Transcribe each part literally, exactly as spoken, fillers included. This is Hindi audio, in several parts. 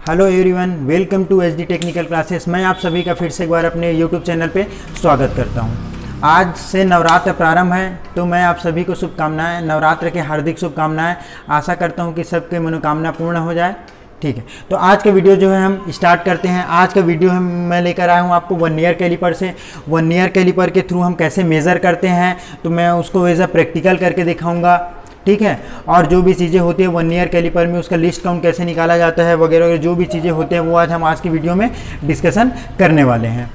Hello everyone, welcome to H D technical classes. मैं आप सभी का फिर से एक बार अपने यूट्यूब चैनल पे स्वागत करता हूं। आज से नवरात्र प्रारंभ है, तो मैं आप सभी को शुभकामनाएं, नवरात्र के हार्दिक शुभकामनाएं। आशा करता हूं कि सबके मनोकामना पूर्ण हो जाए। ठीक है, तो आज का वीडियो जो है हम स्टार्ट करते हैं। आज का वीडियो हम मैं लेकर आया हूँ आपको वन ईयर कैलिपर से। वन ईयर कैलिपर के थ्रू हम कैसे मेज़र करते हैं, तो मैं उसको एज अ प्रैक्टिकल करके दिखाऊँगा। ठीक है, और जो भी चीज़ें होती है वन ईयर कैलिपर में, उसका लिस्ट काउंट कैसे निकाला जाता है वगैरह वगैरह, जो भी चीज़ें होते हैं वो आज हम आज की वीडियो में डिस्कशन करने वाले हैं।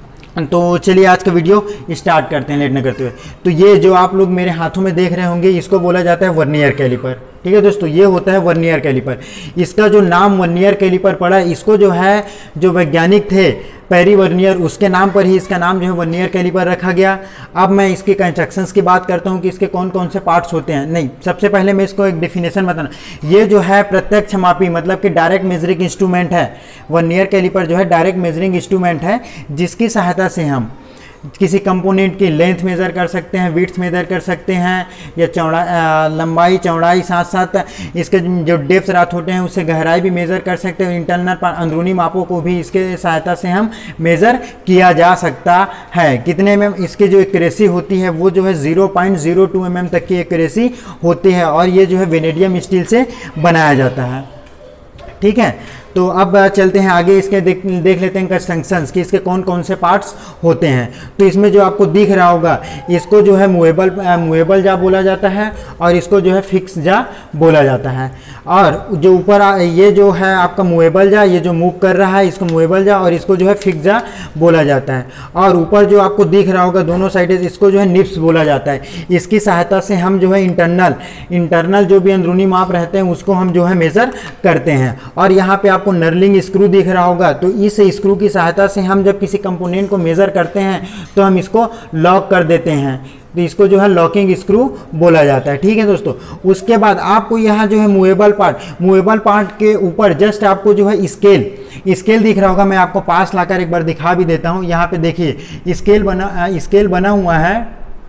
तो चलिए आज का वीडियो स्टार्ट करते हैं लेट न करते हुए। तो ये जो आप लोग मेरे हाथों में देख रहे होंगे, इसको बोला जाता है वन ईयर कैलिपर। ठीक है दोस्तों, ये होता है वन ईयर कैलिपर। इसका जो नाम वन ईयर कैलिपर पड़ा, इसको जो है जो वैज्ञानिक थे पेरी वर्नियर, उसके नाम पर ही इसका नाम जो है वन ईयर कैलिपर रखा गया। अब मैं इसके कंस्ट्रक्शंस की बात करता हूँ कि इसके कौन कौन से पार्ट्स होते हैं। नहीं, सबसे पहले मैं इसको एक डेफिनेशन बताना। ये जो है प्रत्यक्ष मापी, मतलब कि डायरेक्ट मेजरिंग इंस्ट्रूमेंट है। वन ईयर कैलिपर जो है डायरेक्ट मेजरिंग इंस्ट्रूमेंट है, जिसकी सहायता से हम किसी कंपोनेंट की लेंथ मेज़र कर सकते हैं, विड्थ मेज़र कर सकते हैं, या चौड़ा लंबाई चौड़ाई, साथ साथ इसके जो डेप्थ रात होते हैं उससे गहराई भी मेज़र कर सकते हैं। इंटरनल अंदरूनी मापों को भी इसके सहायता से हम मेज़र किया जा सकता है। कितने में इसकी जो एक्यूरेसी होती है वो जो है zero point zero two M M तक की एक्यूरेसी होती है, और ये जो है वेनेडियम स्टील से बनाया जाता है। ठीक है, तो अब चलते हैं आगे। इसके देख देख लेते हैं कंस्ट्रक्शंस कि इसके कौन कौन से पार्ट्स होते हैं। तो इसमें जो आपको दिख रहा होगा, इसको जो है मूवेबल मूवेबल जा बोला जाता है, और इसको जो है फिक्स जा बोला जाता है। और जो ऊपर ये जो है आपका मूवेबल जा, ये जो मूव कर रहा है, इसको मूवेबल जा, और इसको जो है फिक्स जा बोला जाता है। और ऊपर जो आपको दिख रहा होगा दोनों साइडें, इसको जो है निप्स बोला जाता है। इसकी सहायता से हम जो है इंटरनल इंटरनल जो भी अंदरूनी माप रहते हैं उसको हम जो है मेज़र करते हैं। और यहाँ पे आपको नर्लिंग स्क्रू दिख रहा होगा, तो इस स्क्रू की सहायता से हम जब किसी कंपोनेंट को मेज़र करते हैं तो हम इसको लॉक कर देते हैं, तो इसको जो है लॉकिंग स्क्रू बोला जाता है। ठीक है दोस्तों, उसके बाद आपको यहाँ जो है मूवेबल पार्ट मूवेबल पार्ट के ऊपर जस्ट आपको जो है स्केल स्केल दिख रहा होगा। मैं आपको पास लाकर एक बार दिखा भी देता हूँ। यहाँ पे देखिए स्केल बना स्केल बना हुआ है।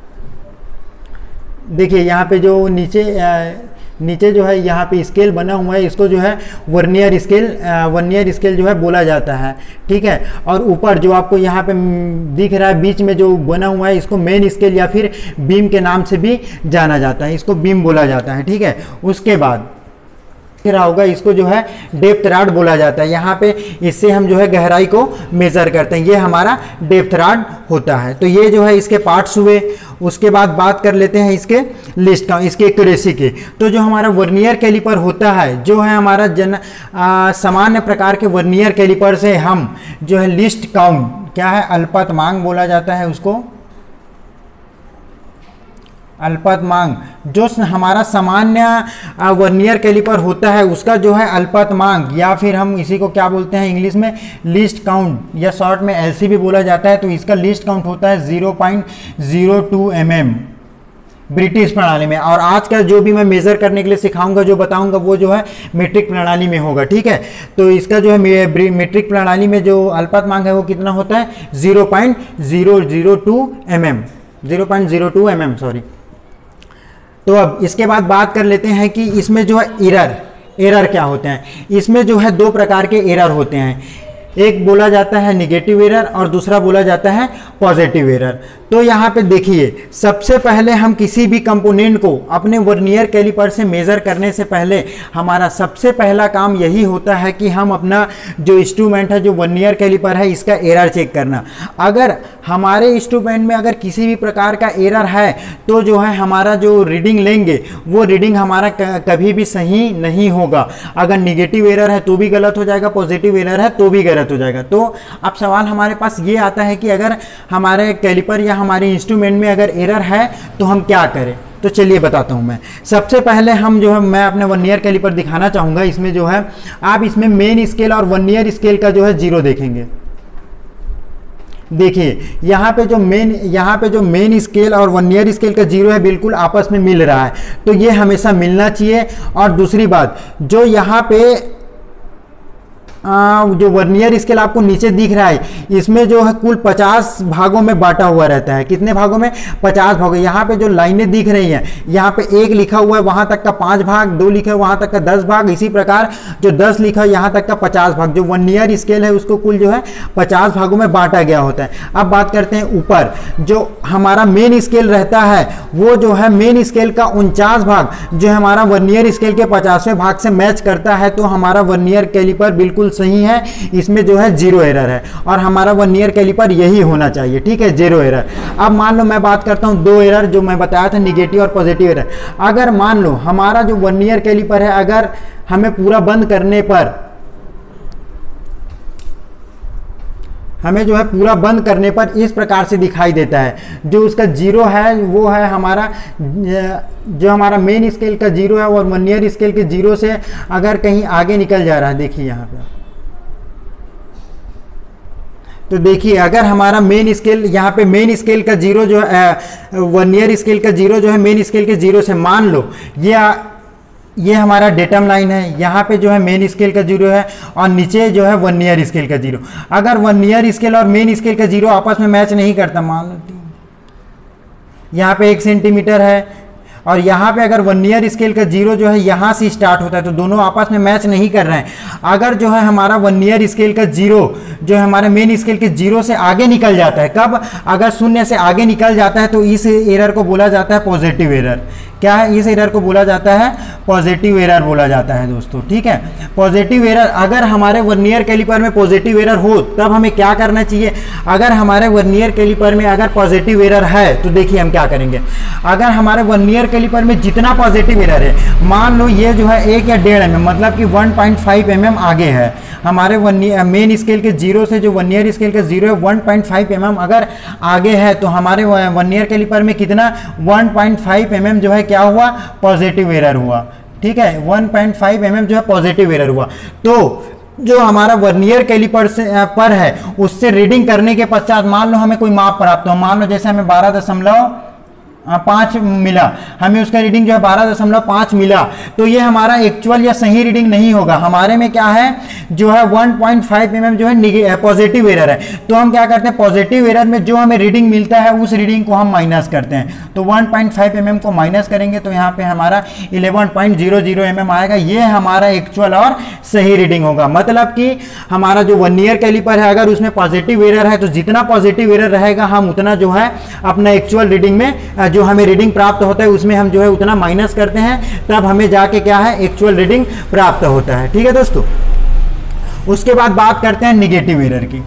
देखिए यहाँ पे जो नीचे आ, नीचे जो है यहाँ पे स्केल बना हुआ है, इसको जो है वर्नियर स्केल वर्नियर स्केल जो है बोला जाता है। ठीक है, और ऊपर जो आपको यहाँ पे दिख रहा है बीच में जो बना हुआ है, इसको मेन स्केल या फिर बीम के नाम से भी जाना जाता है, इसको बीम बोला जाता है। ठीक है, उसके बाद रहा होगा, इसको जो है डेप्थ रॉड बोला जाता है। यहाँ पे इससे हम जो है गहराई को मेजर करते हैं, ये हमारा डेप्थ रॉड होता है। तो ये जो है इसके पार्ट्स हुए। उसके बाद बात कर लेते हैं इसके लिस्ट का, इसके एक्यूरेसी के। तो जो हमारा वर्नियर कैलिपर होता है, जो है हमारा जन सामान्य प्रकार के वर्नियर कैलिपर से हम जो है लिस्ट काउंट, क्या है अल्पतमांक बोला जाता है उसको, अल्पतमांक। जो हमारा सामान्य वर्नियर कैलिपर होता है उसका जो है अल्पतमांक, या फिर हम इसी को क्या बोलते हैं इंग्लिश में लिस्ट काउंट, या शॉर्ट में एलसी भी बोला जाता है। तो इसका लिस्ट काउंट होता है zero point zero two M M British प्रणाली में। और आज का जो भी मैं मेज़र करने के लिए सिखाऊंगा, जो बताऊंगा, वो जो है मीट्रिक प्रणाली में होगा। ठीक है, तो इसका जो है मीट्रिक प्रणाली में जो अल्पतमांक है वो कितना होता है zero point zero zero two M M zero point zero two M M sorry. तो अब इसके बाद बात कर लेते हैं कि इसमें जो है एरर एरर क्या होते हैं। इसमें जो है दो प्रकार के एरर होते हैं, एक बोला जाता है नेगेटिव एरर और दूसरा बोला जाता है पॉजिटिव एरर। तो यहाँ पे देखिए, सबसे पहले हम किसी भी कंपोनेंट को अपने वर्नियर कैलिपर से मेज़र करने से पहले हमारा सबसे पहला काम यही होता है कि हम अपना जो इंस्ट्रूमेंट है, जो वर्नियर कैलिपर है, इसका एरर चेक करना। अगर हमारे इंस्ट्रूमेंट में अगर किसी भी प्रकार का एरर है, तो जो है हमारा जो रीडिंग लेंगे वो रीडिंग हमारा कभी भी सही नहीं होगा। अगर निगेटिव एरर है तो भी गलत हो जाएगा, पॉजिटिव एरर है तो भी गलत हो जाएगा। तो अब सवाल हमारे पास ये आता है कि अगर हमारे कैलिपर या हमारे इंस्ट्रूमेंट में अगर एरर है तो हम क्या करें। तो चलिए बताता हूं मैं। सबसे पहले हम जो है मैं अपने वर्नियर कैलिपर दिखाना चाहूंगा। इसमें जो है आप इसमें मेन स्केल और वर्नियर स्केल का जो है जीरो देखेंगे। देखिए यहाँ पे जो मेन यहाँ पे जो मेन स्केल और वर्नियर स्केल का जीरो है, बिल्कुल आपस में मिल रहा है, तो ये हमेशा मिलना चाहिए। और दूसरी बात, जो यहाँ पे आ, जो वर्नियर स्केल आपको नीचे दिख रहा है, इसमें जो है कुल पचास भागों में बांटा हुआ रहता है। कितने भागों में? पचास भागों। यहाँ पे जो लाइनें दिख रही हैं, यहाँ पे एक लिखा हुआ है वहां तक का पांच भाग, दो लिखा है वहां तक का दस भाग, इसी प्रकार जो दस लिखा है यहाँ तक का पचास भाग। जो वर्नियर स्केल है उसको कुल जो है पचास भागों में बांटा गया होता है। अब बात करते हैं ऊपर, जो हमारा मेन स्केल रहता है वो जो है मेन स्केल का उनचास भाग जो हमारा वर्नियर स्केल के पचासवें भाग से मैच करता है, तो हमारा वर्नियर कैलिपर बिल्कुल सही है, इसमें जो है जीरो एरर है और हमारा वर्नियर कैलिपर यही होना चाहिए। ठीक है, जीरो एरर। अब मान लो मैं बात करता हूं दो एरर जो मैं बताया था, निगेटिव और पॉजिटिव एरर। अगर मान लो हमारा जो वर्नियर कैलिपर है, अगर हमें पूरा बंद करने पर हमें जो है पूरा बंद करने पर इस प्रकार से दिखाई देता है, जो उसका जीरो है वो है हमारा, जो हमारा मेन स्केल का जीरो है और वर्नियर स्केल के जीरो से अगर कहीं आगे निकल जा रहा है, देखिए यहाँ पे, तो देखिए अगर हमारा मेन स्केल, यहाँ पे मेन स्केल का जीरो जो है, वर्नियर स्केल का जीरो जो है मेन स्केल के जीरो से, मान लो ये ये हमारा डेटम लाइन है, यहाँ पे जो है मेन स्केल का जीरो है और नीचे जो है वर्नियर स्केल का जीरो। अगर वर्नियर स्केल और मेन स्केल का जीरो आपस में मैच नहीं करता, मान लो यहाँ पे एक सेंटीमीटर है और यहाँ पे अगर वर्नियर स्केल का जीरो जो है यहाँ से स्टार्ट होता है, तो दोनों आपस में मैच नहीं कर रहे हैं। अगर जो है हमारा वर्नियर स्केल का जीरो जो है हमारे मेन स्केल के जीरो से आगे निकल जाता है, कब? अगर शून्य से आगे निकल जाता है तो इस एरर को बोला जाता है पॉजिटिव एरर। क्या है? इस एरर को बोला जाता है पॉजिटिव एरर बोला जाता है दोस्तों। ठीक है, पॉजिटिव एरर। अगर हमारे वर्नियर कैलिपर में पॉजिटिव एरर हो तब हमें क्या करना चाहिए? अगर हमारे वर्नियर कैलिपर में अगर पॉजिटिव एरर है तो देखिए हम क्या करेंगे। अगर हमारे वर्नियर कैलिपर में जितना पॉजिटिव एरर है, मान लो ये जो है एक या डेढ़ एम एम, मतलब कि one point five M M आगे है हमारे वर्नियर मेन स्केल के जीरो से, जो वर्नियर स्केल का जीरो है one point five M M अगर आगे है, तो हमारे वर्नियर कैलिपर में कितना? One point five M M जो है क्या हुआ? पॉजिटिव एरर हुआ। ठीक है, one point five M M जो है पॉजिटिव एरर हुआ। तो जो हमारा वर्नियर कैलिपर से पर है उससे रीडिंग करने के पश्चात मान लो हमें कोई माप प्राप्त हो, मान लो जैसे हमें बारह दशमलव पाँच मिला, हमें उसका रीडिंग जो है बारह दशमलव पाँच मिला, तो ये हमारा एक्चुअल या सही रीडिंग नहीं होगा। हमारे में क्या है? जो है one point five M M जो है पॉजिटिव एरर है। तो हम क्या करते हैं? पॉजिटिव एरर में जो हमें रीडिंग मिलता है उस रीडिंग को हम माइनस करते हैं। तो one point five M M को माइनस करेंगे तो यहाँ पे हमारा eleven point zero zero M M आएगा। ये हमारा एक्चुअल और सही रीडिंग होगा। मतलब कि हमारा जो वर्नियर कैलिपर है अगर उसमें पॉजिटिव एरर है तो जितना पॉजिटिव एरर रहेगा हम उतना जो है अपना एक्चुअल रीडिंग में जो हमें रीडिंग प्राप्त होता है उसमें हम जो है उतना माइनस करते हैं, तब हमें जाके क्या है? एक्चुअल रीडिंग प्राप्त होता है। ठीक है दोस्तों, उसके बाद बात करते हैं निगेटिव एरर की।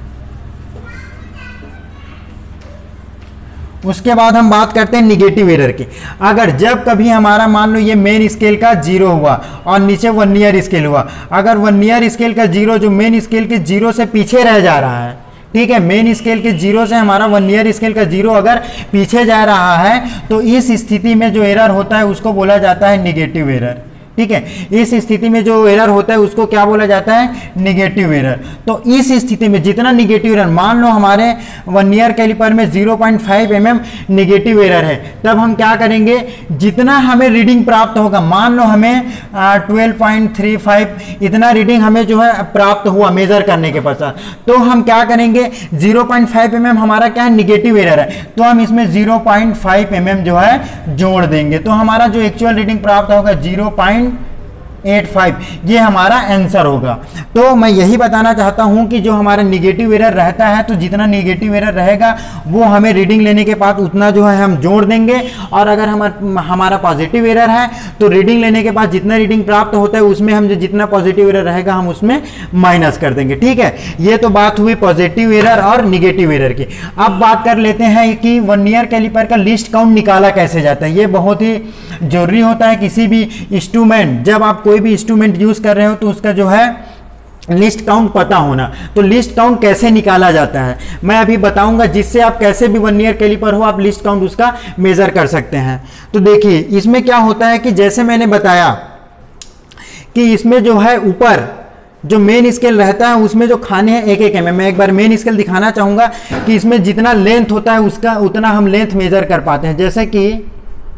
उसके बाद हम बात करते हैं निगेटिव एरर की। अगर जब कभी हमारा मान लो ये मेन स्केल का जीरो हुआ और नीचे वर्नियर स्केल हुआ, अगर वर्नियर स्केल का जीरो जो मेन स्केल के जीरो से पीछे रह जा रहा है, ठीक है, मेन स्केल के जीरो से हमारा वर्नियर स्केल का जीरो अगर पीछे जा रहा है, तो इस स्थिति में जो एरर होता है उसको बोला जाता है निगेटिव एरर। ठीक है, इस स्थिति में जो एरर होता है उसको क्या बोला जाता है? Negative error. तो इस स्थिति में जितना निगेटिव एरर, मान लो हमारे वर्नियर कैलिपर में zero point five M M negative error है, तब हम क्या करेंगे? जितना हमें रीडिंग प्राप्त होगा, मान लो हमें ट्वेल्व पॉइंट थ्री फाइव इतना रीडिंग हमें जो है प्राप्त हुआ मेजर करने के पश्चात, तो हम क्या करेंगे? Zero point five M M हमारा क्या है? निगेटिव एरर है, तो हम इसमें zero point five M M जो है जोड़ देंगे। तो हमारा जो एक्चुअल रीडिंग प्राप्त होगा ज़ीरो पॉइंट एट फाइव, ये हमारा आंसर होगा। तो मैं यही बताना चाहता हूं कि जो हमारा निगेटिव एरर रहता है, तो जितना निगेटिव एरर रहेगा वो हमें रीडिंग लेने के बाद उतना जो है हम जोड़ देंगे, और अगर हमारा हमारा पॉजिटिव एरर है तो रीडिंग लेने के बाद जितना रीडिंग प्राप्त होता है उसमें हम जो जितना पॉजिटिव एरर रहेगा हम उसमें माइनस कर देंगे। ठीक है, ये तो बात हुई पॉजिटिव एरर और निगेटिव एरर की। अब बात कर लेते हैं कि वर्नियर कैलिपर का लिस्ट काउंट निकाला कैसे जाता है। ये बहुत ही जरूरी होता है किसी भी इंस्ट्रूमेंट, जब आप कोई भी इंस्ट्रूमेंट यूज कर रहे हो तो उसका जो है लिस्ट काउंट पता होना। तो लिस्ट काउंट कैसे निकाला जाता है मैं अभी बताऊंगा, जिससे आप कैसे भी वर्नियर कैलिपर हो आप लिस्ट काउंट उसका मेजर कर सकते हैं। तो देखिए इसमें क्या होता है कि जैसे मैंने बताया कि इसमें जो है ऊपर जो मेन स्केल रहता है उसमें जो खाने हैं एक एक एम एम। मैं एक बार मेन स्केल दिखाना चाहूंगा कि इसमें जितना लेंथ होता है उसका उतना हम लेंथ मेजर कर पाते हैं। जैसे कि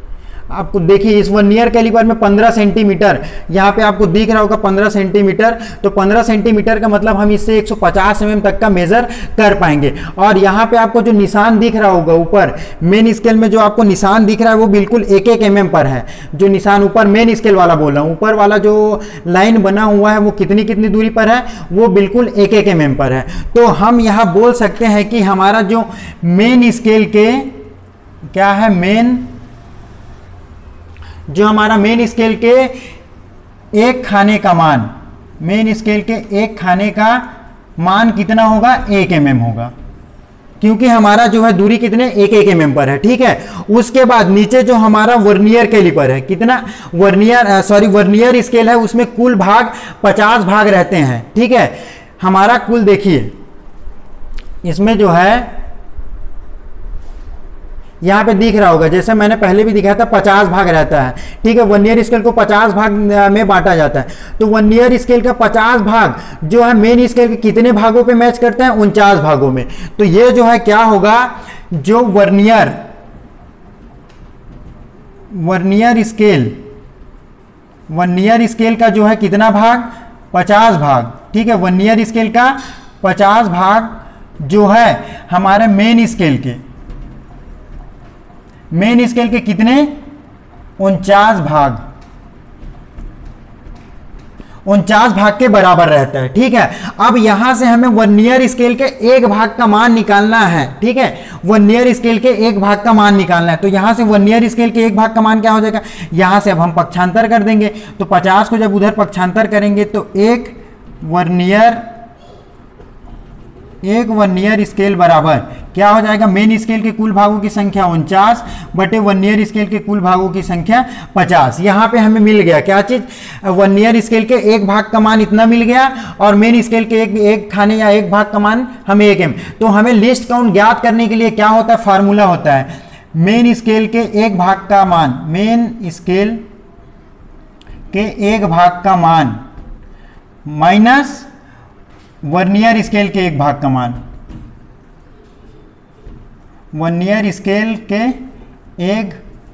आपको देखिए इस वर्नियर कैलिपर में पंद्रह सेंटीमीटर यहाँ पे आपको दिख रहा होगा पंद्रह सेंटीमीटर, तो पंद्रह सेंटीमीटर का मतलब हम इससे एक सौ पचास एम एम तक का मेजर कर पाएंगे। और यहाँ पे आपको जो निशान दिख रहा होगा ऊपर मेन स्केल में जो आपको निशान दिख रहा है वो बिल्कुल एक एक एम एम पर है। जो निशान ऊपर मेन स्केल वाला बोल रहा हूँ, ऊपर वाला जो लाइन बना हुआ है वो कितनी कितनी दूरी पर है, वो बिल्कुल एक एक एम एम पर है। तो हम यहाँ बोल सकते हैं कि हमारा जो मेन स्केल के क्या है, मेन जो हमारा मेन स्केल के एक खाने का मान, मेन स्केल के एक खाने का मान कितना होगा, एक एम एम होगा, क्योंकि हमारा जो है दूरी कितने एक एक एम एम पर है। ठीक है, उसके बाद नीचे जो हमारा वर्नियर कैलिपर है, कितना वर्नियर सॉरी वर्नियर स्केल है, उसमें कुल भाग पचास भाग रहते हैं। ठीक है, हमारा कुल देखिए इसमें जो है यहाँ पे दिख रहा होगा, जैसे मैंने पहले भी दिखाया था पचास भाग रहता है। ठीक है, वर्नियर स्केल को पचास भाग में बांटा जाता है, तो वर्नियर स्केल का पचास भाग जो है मेन स्केल के कितने भागों पे मैच करते हैं, उनचास भागों में। तो ये जो है क्या होगा, जो vernier vernier scale vernier scale का जो है कितना भाग, पचास भाग। ठीक है, वर्नियर स्केल का पचास भाग जो है हमारे मेन स्केल के मेन स्केल के कितने, उनचास भाग उनचास भाग के बराबर रहता है। ठीक है, अब यहां से हमें वर्नियर स्केल के एक भाग का मान निकालना है। ठीक है, वर्नियर स्केल के एक भाग का मान निकालना है, तो यहां से वर्नियर स्केल के एक भाग का मान क्या हो जाएगा, यहां से अब हम पक्षांतर कर देंगे, तो पचास को जब उधर पक्षांतर करेंगे तो एक वर्नियर एक वर्नियर स्केल बराबर क्या हो जाएगा, मेन स्केल के कुल भागों की संख्या उनचास बटे वर्नियर स्केल के कुल भागों की संख्या पचास। यहाँ पे हमें मिल गया क्या चीज, वर्नियर स्केल के एक भाग का मान इतना मिल गया और मेन स्केल के एक एक खाने या एक भाग का मान हमें एक एम। तो हमें लिस्ट काउंट ज्ञात करने के लिए क्या होता है, फार्मूला होता है मेन स्केल के एक भाग का मान मेन स्केल के एक भाग का मान माइनस वर्नियर स्केल के एक भाग का मान, वर्नियर स्केल के एक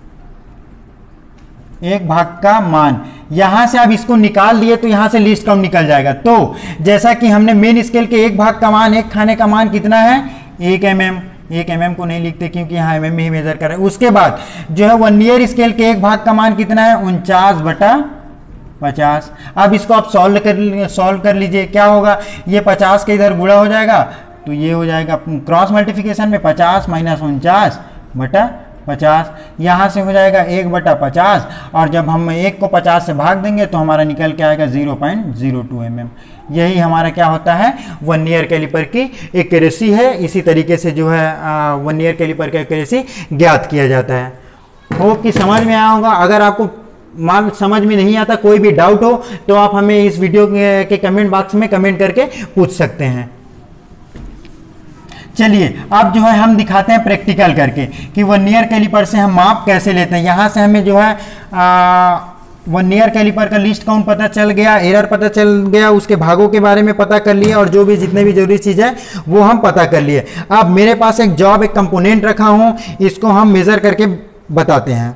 एक भाग का मान। यहां से अब इसको निकाल दिए तो यहां से लिस्ट काउंट निकल जाएगा। तो जैसा कि हमने मेन स्केल के एक भाग का मान, एक खाने का मान कितना है, एक एम एम। एक एम एम को नहीं लिखते क्योंकि यहाँ एम एम में ही मेजर कर रहे हैं। उसके बाद जो है वर्नियर स्केल के एक भाग का मान कितना है, उनचास बटा पचास। अब इसको आप सॉल्व कर सॉल्व कर लीजिए, क्या होगा, ये पचास के इधर गुणा हो जाएगा तो ये हो जाएगा क्रॉस मल्टीप्लिकेशन में पचास माइनस उनचास बटा पचास, यहाँ से हो जाएगा एक बटा पचास, और जब हम एक को पचास से भाग देंगे तो हमारा निकल के आएगा zero point zero two M M. यही हमारा क्या होता है, वर्नियर कैलिपर की एक्यूरेसी है। इसी तरीके से जो है वर्नियर कैलिपर की एक्यूरेसी ज्ञात किया जाता है। होप कि समझ में आया होगा। अगर आपको मान समझ में नहीं आता, कोई भी डाउट हो तो आप हमें इस वीडियो के कमेंट बॉक्स में कमेंट करके पूछ सकते हैं। चलिए अब जो है हम दिखाते हैं प्रैक्टिकल करके कि वर्नियर कैलिपर से हम माप कैसे लेते हैं। यहाँ से हमें जो है वर्नियर कैलिपर का लिस्ट काउंट पता चल गया, एरर पता चल गया, उसके भागों के बारे में पता कर लिए और जो भी जितने भी जरूरी चीज़ है वो हम पता कर लिए। अब मेरे पास एक जॉब एक कंपोनेंट रखा हूँ, इसको हम मेज़र करके बताते हैं।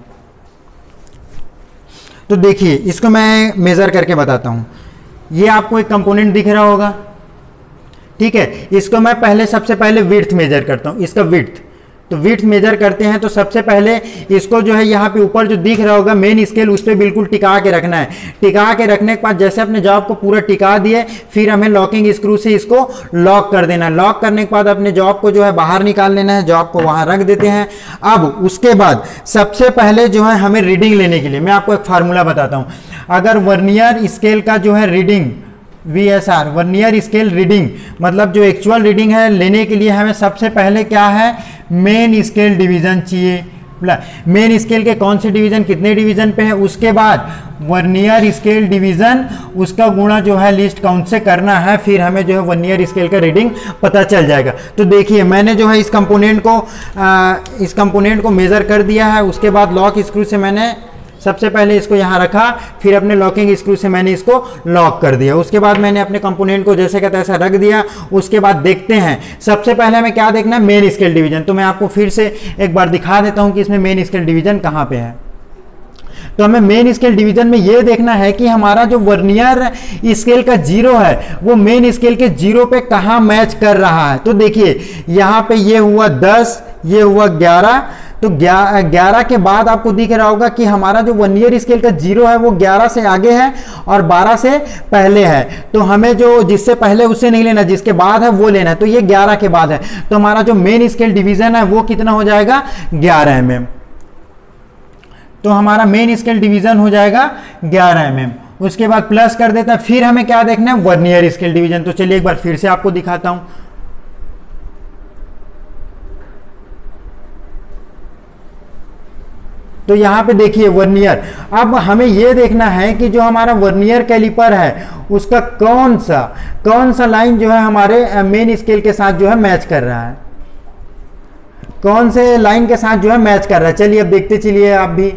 तो देखिए इसको मैं मेज़र करके बताता हूँ। ये आपको एक कंपोनेंट दिख रहा होगा, ठीक है। इसको मैं पहले सबसे पहले विड्थ मेजर करता हूँ, इसका विड्थ। तो विड्थ मेजर करते हैं तो सबसे पहले इसको जो है यहाँ पे ऊपर जो दिख रहा होगा मेन स्केल, उस पर बिल्कुल टिका के रखना है। टिका के रखने के बाद जैसे अपने जॉब को पूरा टिका दिए, फिर हमें लॉकिंग स्क्रू से इसको लॉक कर देना है। लॉक करने के बाद अपने जॉब को जो है बाहर निकाल लेना है, जॉब को वहाँ रख देते हैं। अब उसके बाद सबसे पहले जो है हमें रीडिंग लेने के लिए मैं आपको एक फार्मूला बताता हूँ। अगर वर्नियर स्केल का जो है reading V S R vernier scale reading मतलब जो एक्चुअल रीडिंग है लेने के लिए हमें सबसे पहले क्या है, मेन स्केल डिवीज़न चाहिए। मेन स्केल के कौन से डिवीज़न कितने डिवीज़न पे है, उसके बाद वर्नियर स्केल डिवीज़न उसका गुणा जो है लिस्ट काउंट से करना है, फिर हमें जो है वर्नियर स्केल का रीडिंग पता चल जाएगा। तो देखिए मैंने जो है इस कंपोनेंट को आ, इस कंपोनेंट को मेज़र कर दिया है। उसके बाद लॉक स्क्रू से मैंने सबसे पहले इसको यहाँ रखा, फिर अपने लॉकिंग स्क्रू से मैंने इसको लॉक कर दिया। उसके बाद मैंने अपने कंपोनेंट को जैसे का तैसा रख दिया। उसके बाद देखते हैं, सबसे पहले हमें क्या देखना है, मेन स्केल डिवीजन। तो मैं आपको फिर से एक बार दिखा देता हूँ कि इसमें मेन स्केल डिवीजन कहाँ पे है। तो हमें मेन स्केल डिवीजन में ये देखना है कि हमारा जो वर्नियर स्केल का जीरो है वो मेन स्केल के जीरो पे कहाँ मैच कर रहा है। तो देखिए यहाँ पे ये हुआ दस, ये हुआ ग्यारह, तो ग्यारह के बाद आपको दिख रहा होगा कि हमारा जो वर्नियर स्केल का जीरो है वो ग्यारह से आगे है और बारह से पहले है। तो हमें जो जिससे पहले उससे नहीं लेना, जिसके बाद है वो लेना है। तो ये ग्यारह के बाद है, तो हमारा जो मेन स्केल डिवीजन है वो कितना हो जाएगा, ग्यारह एम एम। तो हमारा मेन स्केल डिवीजन हो जाएगा ग्यारह एम एम। उसके बाद प्लस कर देता है, फिर हमें क्या देखना है, वर्नियर स्केल डिवीजन। तो चलिए एक बार फिर से आपको दिखाता हूं। तो यहां पे देखिए वर्नियर, अब हमें यह देखना है कि जो हमारा वर्नियर कैलिपर है उसका कौन सा कौन सा लाइन जो है हमारे मेन स्केल के साथ जो है मैच कर रहा है, कौन से लाइन के साथ जो है मैच कर रहा है। चलिए अब देखते चलिए आप भी।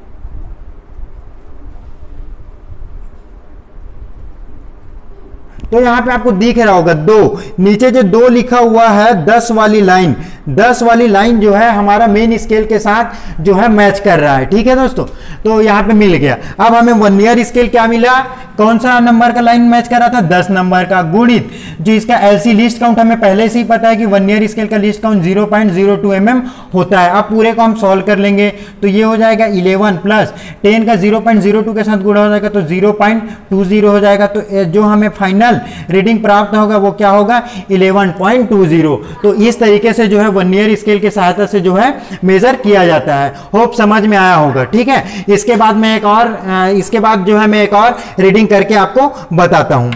तो यहां पे आपको दिख रहा होगा दो, नीचे जो दो लिखा हुआ है दस वाली लाइन, दस वाली लाइन जो है हमारा मेन स्केल के साथ जो है मैच कर रहा है। ठीक है दोस्तों, तो यहां पे मिल गया। अब हमें वर्नियर स्केल क्या मिला, कौन सा नंबर का लाइन मैच कर रहा था, दस नंबर का, गुणित जो इसका एलसी लिस्ट काउंट हमें पहले से ही पता है कि वर्नियर स्केल का least count zero point zero two MM होता है। अब पूरे को हम सॉल्व कर लेंगे, तो ये हो जाएगा इलेवन प्लस टेन का ज़ीरो पॉइंट ज़ीरो टू के साथ गुणा हो जाएगा तो ज़ीरो पॉइंट टू ज़ीरो हो जाएगा। तो जो हमें फाइनल रीडिंग प्राप्त होगा वो क्या होगा, इलेवन पॉइंट टू ज़ीरो। तो इस तरीके से जो है वर्नियर स्केल की सहायता से जो है मेजर किया जाता है। होप समझ में आया होगा। ठीक है, इसके बाद मैं एक और इसके बाद जो है मैं एक और रीडिंग करके आपको बताता हूं।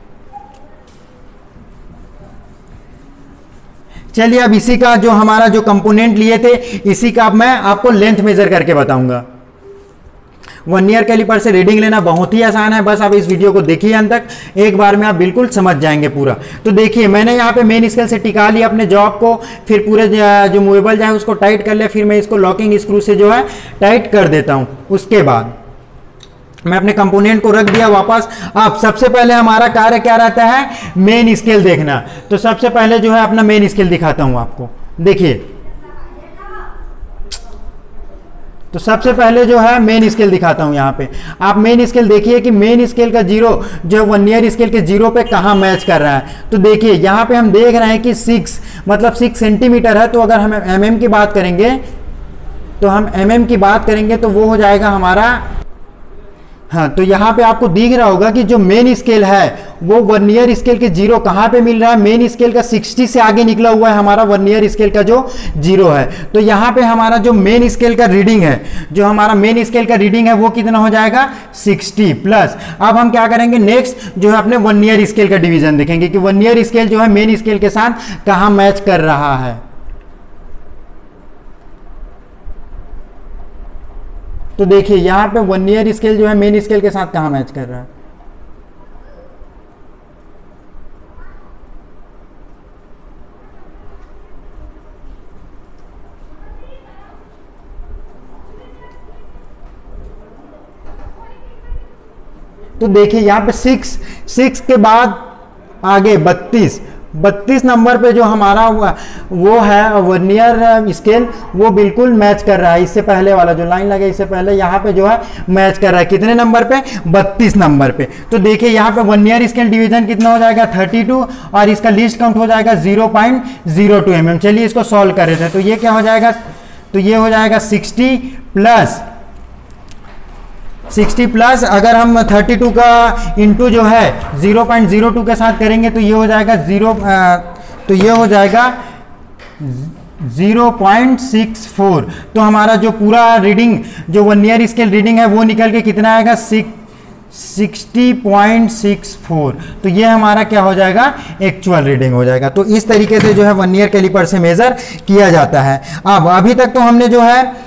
चलिए अब इसी का जो हमारा जो कंपोनेंट लिए थे इसी का अब मैं आपको लेंथ मेजर करके बताऊंगा। वर्नियर कैलिपर से रीडिंग लेना बहुत ही आसान है, बस आप इस वीडियो को देखिए अंत तक, एक बार में आप बिल्कुल समझ जाएंगे पूरा। तो देखिए मैंने यहाँ पे मेन स्केल से टिका लिया अपने जॉब को, फिर पूरे जो मूवेबल जो है उसको टाइट कर लिया, फिर मैं इसको लॉकिंग स्क्रू से जो है टाइट कर देता हूँ। उसके बाद मैं अपने कंपोनेंट को रख दिया वापस। अब सबसे पहले हमारा कार्य क्या रहता है, मेन स्केल देखना। तो सबसे पहले जो है अपना मेन स्केल दिखाता हूँ आपको। देखिए तो सबसे पहले जो है मेन स्केल दिखाता हूं। यहां पे आप मेन स्केल देखिए कि मेन स्केल का जीरो जो वर्नियर स्केल के जीरो पे कहां मैच कर रहा है। तो देखिए यहां पे हम देख रहे हैं कि सिक्स मतलब सिक्स सेंटीमीटर है। तो अगर हम एम एम की बात करेंगे तो हम एम एम की बात करेंगे तो वो हो जाएगा हमारा, हाँ, तो यहाँ पे आपको दिख रहा होगा कि जो मेन स्केल है वो वर्नियर स्केल के जीरो कहाँ पे मिल रहा है, मेन स्केल का साठ से आगे निकला हुआ है हमारा वर्नियर स्केल का जो जीरो है। तो यहाँ पे हमारा जो मेन स्केल का रीडिंग है, जो हमारा मेन स्केल का रीडिंग है वो कितना हो जाएगा, साठ प्लस। अब हम क्या करेंगे, नेक्स्ट जो है अपने वर्नियर स्केल का डिवीजन देखेंगे कि वर्नियर स्केल जो है मेन स्केल के साथ कहाँ मैच कर रहा है। तो देखिए यहाँ पे वर्नियर स्केल जो है मेन स्केल के साथ कहाँ मैच कर रहा है। तो देखिए यहाँ पे सिक्स सिक्स के बाद आगे बत्तीस बत्तीस नंबर पे जो हमारा वो है वर्नियर स्केल वो बिल्कुल मैच कर रहा है। इससे पहले वाला जो लाइन लगे इससे पहले यहाँ पे जो है मैच कर रहा है। कितने नंबर पे, बत्तीस नंबर पे। तो देखिए यहाँ पे वर्नियर स्केल डिवीजन कितना हो जाएगा, बत्तीस और इसका लीस्ट काउंट हो जाएगा zero point zero two M M. चलिए इसको सॉल्व कर रहे थे। तो ये क्या हो जाएगा, तो ये हो जाएगा साठ प्लस साठ प्लस अगर हम बत्तीस का इंटू जो है ज़ीरो पॉइंट ज़ीरो टू के साथ करेंगे तो ये हो जाएगा जीरो तो ये हो जाएगा ज़ीरो पॉइंट सिक्स फोर। तो हमारा जो पूरा रीडिंग जो वर्नियर स्केल रीडिंग है वो निकल के कितना आएगा, सिक्सटी पॉइंट सिक्स फोर। तो ये हमारा क्या हो जाएगा, एक्चुअल रीडिंग हो जाएगा। तो इस तरीके से जो है वर्नियर कैलिपर से मेजर किया जाता है। अब अभी तक तो हमने जो है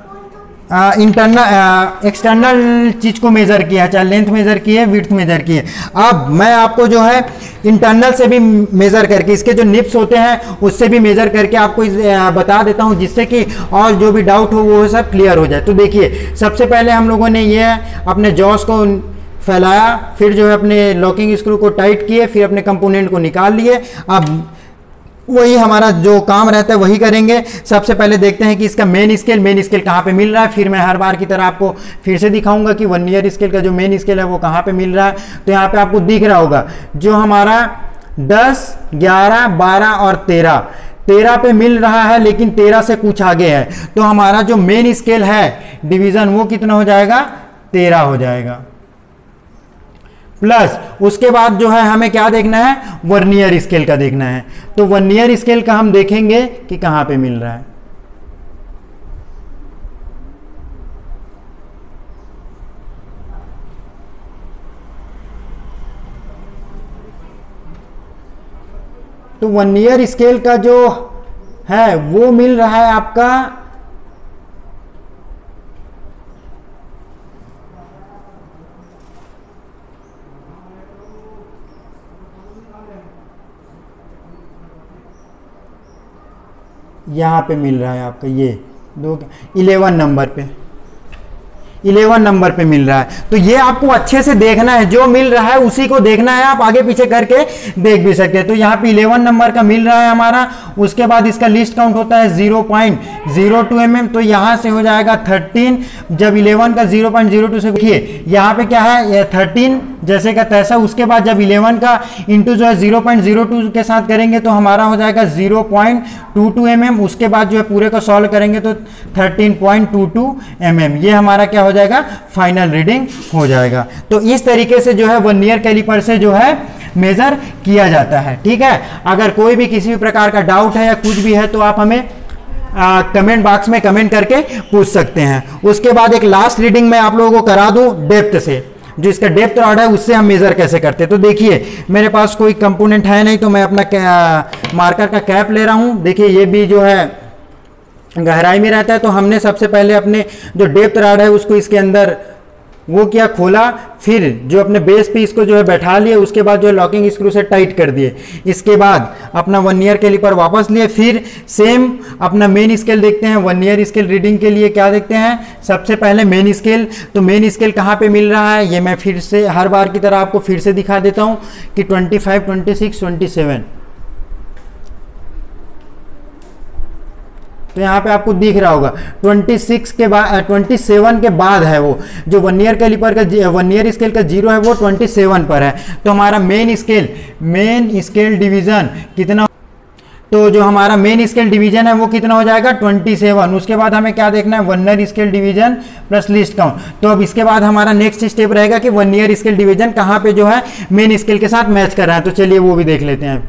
इंटरनल एक्सटर्नल चीज को मेजर किया है, चाहे लेंथ मेजर की है, विड्थ मेजर की है। अब मैं आपको जो है इंटरनल से भी मेजर करके इसके जो निप्स होते हैं उससे भी मेजर करके आपको बता देता हूं, जिससे कि और जो भी डाउट हो वो सब क्लियर हो जाए। तो देखिए सबसे पहले हम लोगों ने ये अपने जॉस को फैलाया, फिर जो है अपने लॉकिंग स्क्रू को टाइट किए, फिर अपने कंपोनेंट को निकाल लिए। अब वही हमारा जो काम रहता है वही करेंगे। सबसे पहले देखते हैं कि इसका मेन स्केल मेन स्केल कहाँ पे मिल रहा है, फिर मैं हर बार की तरह आपको फिर से दिखाऊंगा कि वन ईयर स्केल का जो मेन स्केल है वो कहाँ पे मिल रहा है। तो यहाँ पे आपको दिख रहा होगा जो हमारा दस, ग्यारह, बारह और तेरह तेरह पे मिल रहा है, लेकिन तेरह से कुछ आगे है, तो हमारा जो मेन स्केल है डिवीजन वो कितना हो जाएगा, तेरह हो जाएगा। प्लस उसके बाद जो है हमें क्या देखना है, वर्नियर स्केल का देखना है। तो वर्नियर स्केल का हम देखेंगे कि कहां पे मिल रहा है। तो वर्नियर स्केल का जो है वो मिल रहा है आपका यहाँ पे मिल रहा है आपका ये दो इलेवन नंबर पे इलेवन नंबर पे मिल रहा है। तो ये आपको अच्छे से देखना है, जो मिल रहा है उसी को देखना है, आप आगे पीछे करके देख भी सकते हैं। तो यहाँ पे इलेवन नंबर का मिल रहा है हमारा। उसके बाद इसका लिस्ट काउंट होता है zero point zero two M M, तो यहाँ से हो जाएगा थर्टीन। जब इलेवन का जीरो पॉइंट जीरो टू से देखिए यहाँ पे क्या है थर्टीन जैसे का तैसा। उसके बाद जब इलेवन का इंटू जो है जीरो पॉइंट जीरो टू के साथ करेंगे तो हमारा हो जाएगा zero point two two M M. उसके बाद जो है पूरे को सॉल्व करेंगे तो thirteen point two two M M, ये हमारा क्या हो जाएगा, फाइनल रीडिंग हो जाएगा। तो इस तरीके से जो है वर्नियर कैलिपर से जो है मेजर किया जाता है। ठीक है, अगर कोई भी किसी भी प्रकार का डाउट है या कुछ भी है तो आप हमें कमेंट बॉक्स में कमेंट करके पूछ सकते हैं। उसके बाद एक लास्ट रीडिंग मैं आप लोगों को करा दूं डेप्थ से, जो इसका डेप्थ रॉड है उससे हम मेजर कैसे करते हैं। तो देखिए मेरे पास कोई कंपोनेंट है नहीं, तो मैं अपना मार्कर का कैप ले रहा हूं। देखिए ये भी जो है गहराई में रहता है, तो हमने सबसे पहले अपने जो डेप्थ रॉड है उसको इसके अंदर वो किया, खोला, फिर जो अपने बेस पे इसको जो है बैठा लिए। उसके बाद जो है लॉकिंग स्क्रू से टाइट कर दिए। इसके बाद अपना वन ईयर कैलिपर वापस लिए, फिर सेम अपना मेन स्केल देखते हैं। वन ईयर स्केल रीडिंग के लिए क्या देखते हैं, सबसे पहले मेन स्केल। तो मेन स्केल कहाँ पे मिल रहा है, ये मैं फिर से हर बार की तरह आपको फिर से दिखा देता हूँ कि twenty five, twenty six, twenty seven. तो यहाँ पे आपको दिख रहा होगा छब्बीस के बाद सत्ताईस के बाद है वो जो वन ईयर कैलिपर का वन ईयर स्केल का जीरो है वो सत्ताईस पर है। तो हमारा main scale main scale division कितना, तो जो हमारा मेन स्केल डिवीजन है वो कितना हो जाएगा सत्ताईस। उसके बाद हमें क्या देखना है, vernier scale division plus least count. तो अब इसके बाद हमारा नेक्स्ट स्टेप रहेगा कि वन ईयर स्केल डिवीजन कहाँ पे जो है मेन स्केल के साथ मैच कर रहा है। तो चलिए वो भी देख लेते हैं।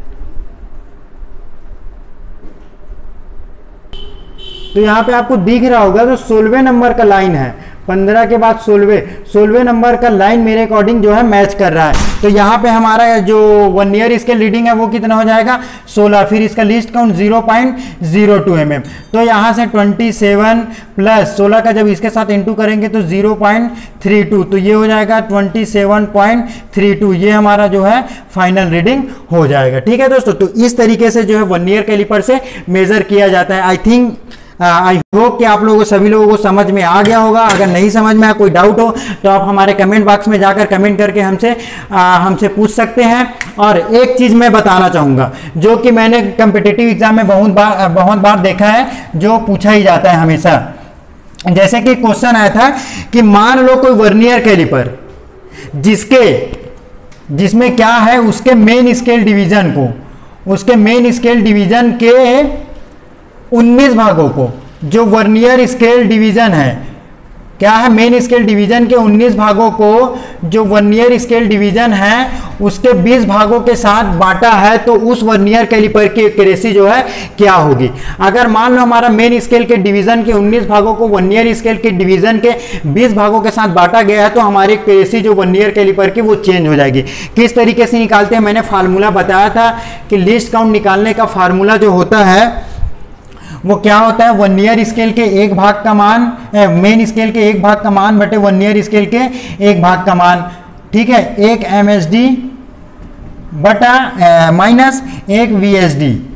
तो यहाँ पे आपको दिख रहा होगा जो सोलहवें नंबर का लाइन है, पंद्रह के बाद सोलहवें सोलहवें नंबर का लाइन मेरे अकॉर्डिंग जो है मैच कर रहा है। तो यहाँ पे हमारा जो वन ईयर स्केल रीडिंग है वो कितना हो जाएगा, सोलह। फिर इसका least count zero point zero two M M. तो यहाँ से सत्ताईस प्लस सोलह का जब इसके साथ इंटू करेंगे तो जीरो पॉइंट थ्री टू, तो ये हो जाएगा सत्ताईस पॉइंट थ्री टू। ये हमारा जो है फाइनल रीडिंग हो जाएगा। ठीक है दोस्तों, तो इस तरीके से जो है वन ईयर कैलिपर से मेजर किया जाता है। आई थिंक आई होप कि आप लोगों को सभी लोगों को समझ में आ गया होगा। अगर नहीं समझ में आया, कोई डाउट हो तो आप हमारे कमेंट बॉक्स में जाकर कमेंट करके हमसे हमसे पूछ सकते हैं। और एक चीज़ मैं बताना चाहूँगा जो कि मैंने कम्पिटिटिव एग्जाम में बहुत बार बहुत बार देखा है, जो पूछा ही जाता है हमेशा। जैसे कि क्वेश्चन आया था कि मान लो कोई वर्नियर कैलिपर जिसके जिसमें क्या है, उसके मेन स्केल डिवीजन को उसके मेन स्केल डिवीजन के उन्नीस भागों को, जो वर्नियर स्केल डिवीजन है, क्या है, मेन स्केल डिवीजन के उन्नीस भागों को जो वर्नियर स्केल डिवीजन है उसके बीस भागों के साथ बांटा है, तो उस वर्नियर कैलिपर की एक्यूरेसी जो है क्या होगी। अगर मान लो हमारा मेन स्केल के डिवीजन के उन्नीस भागों को वर्नियर स्केल के डिवीजन के बीस भागों के साथ बांटा गया है, तो हमारी एक्यूरेसी जो वर्नियर कैलिपर की वो चेंज हो जाएगी। किस तरीके से निकालते हैं, मैंने फार्मूला बताया था कि लिस्ट काउंट निकालने का फार्मूला जो होता है वो क्या होता है, वन ईयर स्केल के एक भाग का मान, मेन स्केल के एक भाग का मान बटे वन ईयर स्केल के एक भाग का मान। ठीक है, एक एम एस डी बटा माइनस एक वी एस डी।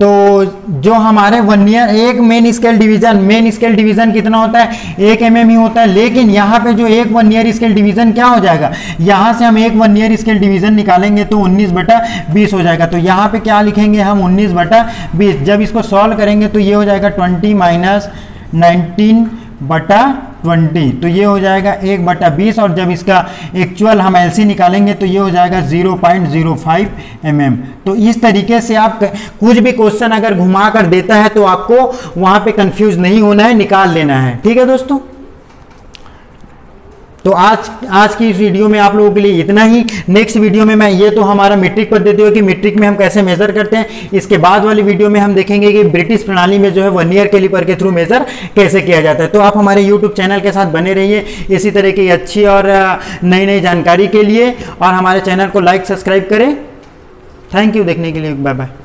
तो जो हमारे वन ईयर एक main scale division main scale division कितना होता है, एक एम एम ही होता है, लेकिन यहाँ पे जो एक वन ईयर स्केल डिवीजन क्या हो जाएगा, यहाँ से हम एक वन ईयर स्केल डिवीजन निकालेंगे तो उन्नीस बटा बीस हो जाएगा। तो यहाँ पे क्या लिखेंगे हम, उन्नीस बटा बीस। जब इसको सॉल्व करेंगे तो ये हो जाएगा ट्वेंटी माइनस नाइनटीन बटा ट्वेंटी, तो ये हो जाएगा एक बटा बीस। और जब इसका एक्चुअल हम एलसी निकालेंगे तो ये हो जाएगा zero point zero five M M. तो इस तरीके से आप कुछ भी क्वेश्चन अगर घुमा कर देता है तो आपको वहाँ पे कंफ्यूज नहीं होना है, निकाल लेना है। ठीक है दोस्तों, तो आज आज की इस वीडियो में आप लोगों के लिए इतना ही। नेक्स्ट वीडियो में मैं ये तो हमारा मीट्रिक पद्धति हो कि मीट्रिक में हम कैसे मेजर करते हैं, इसके बाद वाली वीडियो में हम देखेंगे कि ब्रिटिश प्रणाली में जो है वन ईयर कैलिपर के थ्रू मेजर कैसे किया जाता है। तो आप हमारे यूट्यूब चैनल के साथ बने रहिए इसी तरह की अच्छी और नई नई जानकारी के लिए, और हमारे चैनल को लाइक सब्सक्राइब करें। थैंक यू देखने के लिए, बाय बाय।